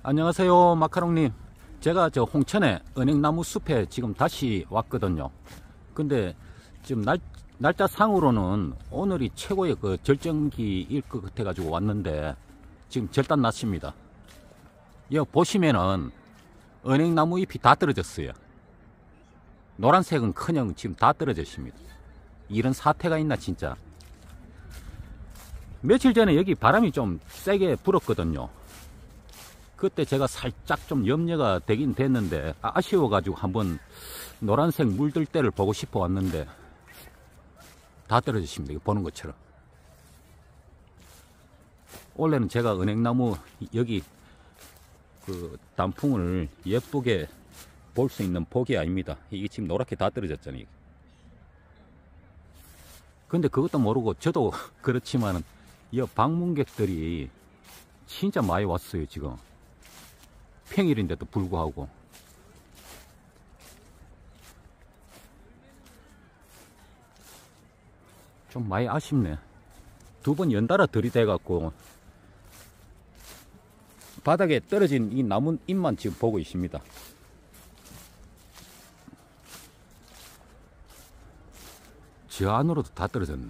안녕하세요, 마카롱님. 제가 저 홍천에 은행나무 숲에 지금 다시 왔거든요. 근데 지금 날짜상으로는 오늘이 최고의 그 절정기일 것 같아가지고 왔는데 지금 절단 났습니다. 여기 보시면은 은행나무 잎이 다 떨어졌어요. 노란색은 커녕 지금 다 떨어졌습니다. 이런 사태가 있나 진짜. 며칠 전에 여기 바람이 좀 세게 불었거든요. 그때 제가 살짝 좀 염려가 되긴 됐는데 아쉬워가지고 한번 노란색 물들 때를 보고 싶어 왔는데 다 떨어졌습니다. 이거 보는 것처럼. 원래는 제가 은행나무 여기 그 단풍을 예쁘게 볼 수 있는 복이 아닙니다. 이게 지금 노랗게 다 떨어졌잖아요. 근데 그것도 모르고 저도 그렇지만은 이 방문객들이 진짜 많이 왔어요. 지금 평일인데도 불구하고. 좀 많이 아쉽네. 두 번 연달아 들이대 갖고 바닥에 떨어진 이 나무 잎만 지금 보고 있습니다. 저 안으로도 다 떨어졌네.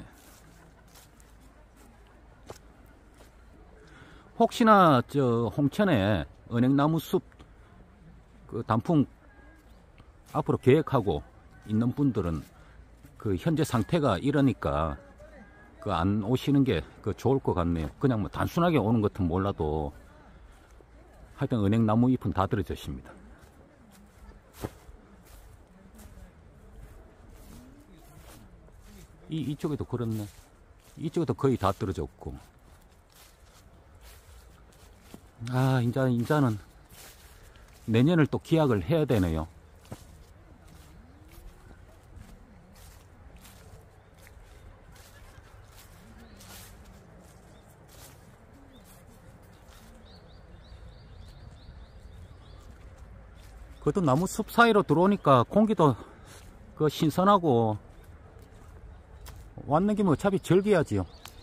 혹시나 저 홍천에 은행나무 숲 그 단풍 앞으로 계획하고 있는 분들은 그 현재 상태가 이러니까 그 안 오시는 게 그 좋을 것 같네요. 그냥 뭐 단순하게 오는 것은 몰라도 하여튼 은행나무 잎은 다 떨어졌습니다. 이쪽에도 그렇네. 이쪽에도 거의 다 떨어졌고. 아, 이제는 내년을 또 기약을 해야 되네요. 그것도 나무 숲 사이로 들어오니까 공기도 그 신선하고 왔는 김에 어차피 즐겨야지요.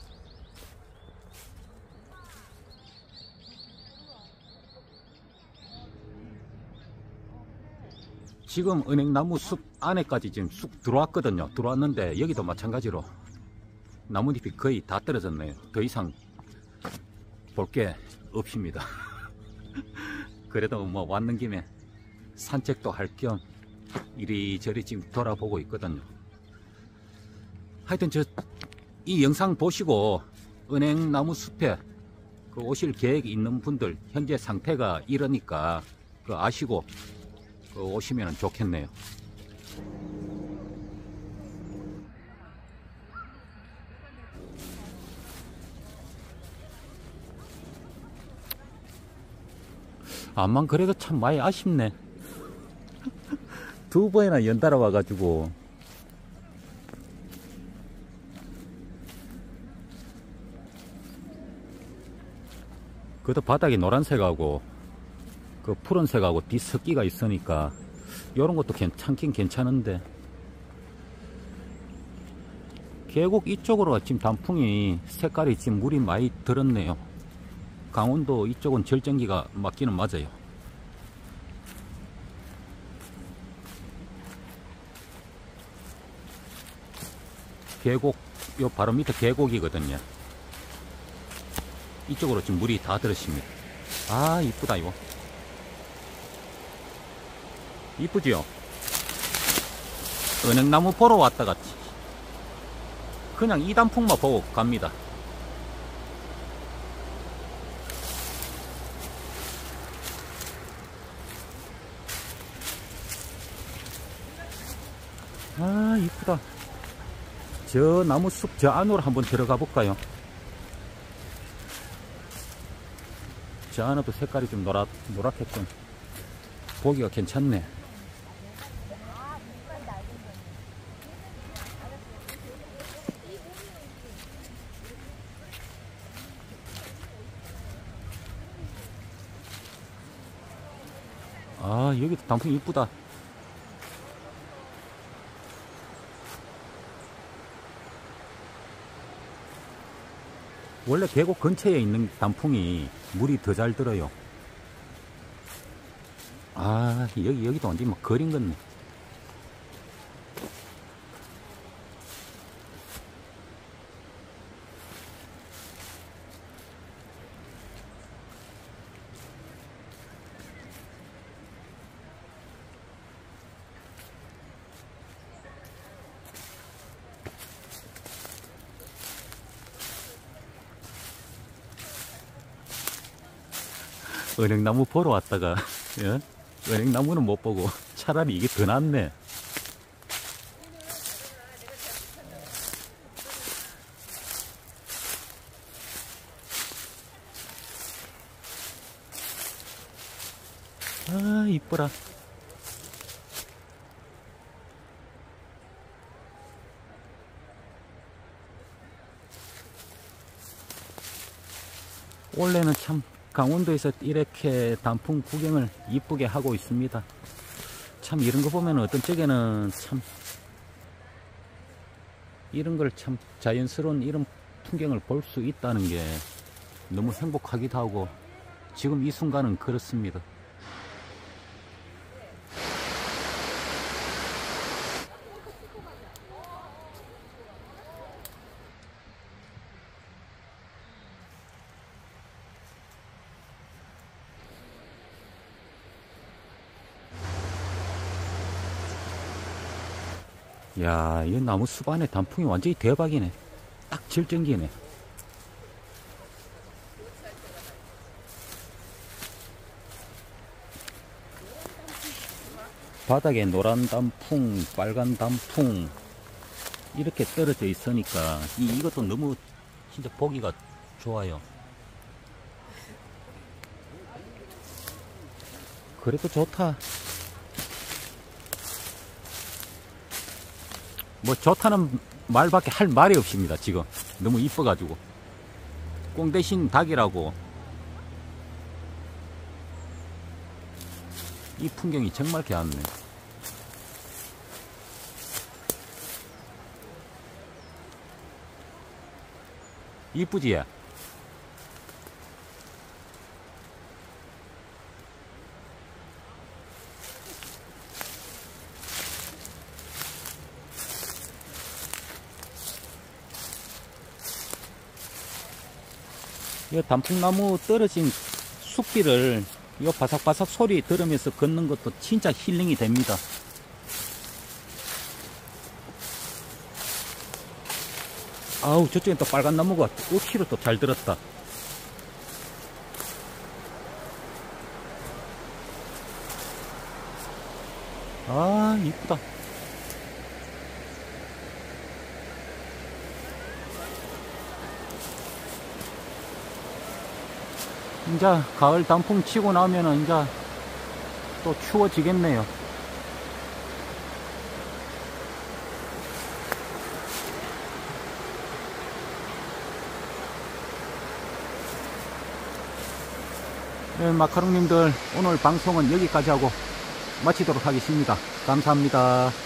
지금 은행나무 숲 안에까지 지금 쑥 들어왔거든요. 들어왔는데 여기도 마찬가지로 나뭇잎이 거의 다 떨어졌네요. 더 이상 볼 게 없습니다. 그래도 뭐 왔는 김에 산책도 할 겸 이리저리 지금 돌아보고 있거든요. 하여튼 이 영상 보시고 은행나무 숲에 그 오실 계획이 있는 분들 현재 상태가 이러니까 그 아시고 그 오시면 좋겠네요. 암만 그래도 참 많이 아쉽네. 두 번이나 연달아 와가지고. 그것도 바닥이 노란색하고 그 푸른색하고 뒤섞기가 있으니까 이런 것도 괜찮긴 괜찮은데, 계곡 이쪽으로 지금 단풍이 색깔이 지금 물이 많이 들었네요. 강원도 이쪽은 절정기가 맞기는 맞아요. 계곡 요 바로 밑에 계곡이거든요. 이쪽으로 지금 물이 다 들었습니다. 아, 이쁘다 이거. 이쁘지요? 은행나무 보러 왔다 갔지. 그냥 이 단풍만 보고 갑니다. 아, 이쁘다. 저 나무 숲 저 안으로 한번 들어가 볼까요? 저 안에도 색깔이 좀 노랗게 좀 보기가 괜찮네. 아, 여기도 단풍 이쁘다. 원래 계곡 근처에 있는 단풍이 물이 더 잘 들어요. 아, 여기도 완전히 뭐 거린 건네. 은행나무 보러 왔다가, 예? 은행나무는 못 보고 차라리 이게 더 낫네. 아, 이쁘라. 원래는 참 강원도에서 이렇게 단풍 구경을 이쁘게 하고 있습니다. 참 이런 거 보면 어떤 쪽에는 참 이런 걸 참 자연스러운 이런 풍경을 볼 수 있다는 게 너무 행복하기도 하고 지금 이 순간은 그렇습니다. 야, 이 나무 숲 안에 단풍이 완전히 대박이네. 딱 절정기네. 바닥에 노란 단풍, 빨간 단풍 이렇게 떨어져 있으니까 이것도 너무 진짜 보기가 좋아요. 그래도 좋다. 뭐 좋다는 말밖에 할 말이 없습니다. 지금 너무 이뻐가지고 꽁 대신 닭이라고. 이 풍경이 정말 개왔네. 이쁘지? 이 단풍나무 떨어진 숲길을 이 바삭바삭 소리 들으면서 걷는 것도 진짜 힐링이 됩니다. 아우, 저쪽엔 또 빨간 나무가 억시로 또 잘 들었다. 아, 이쁘다. 이제 가을 단풍 치고 나면은 이제 또 추워지겠네요. 네, 마카롱님들 오늘 방송은 여기까지 하고 마치도록 하겠습니다. 감사합니다.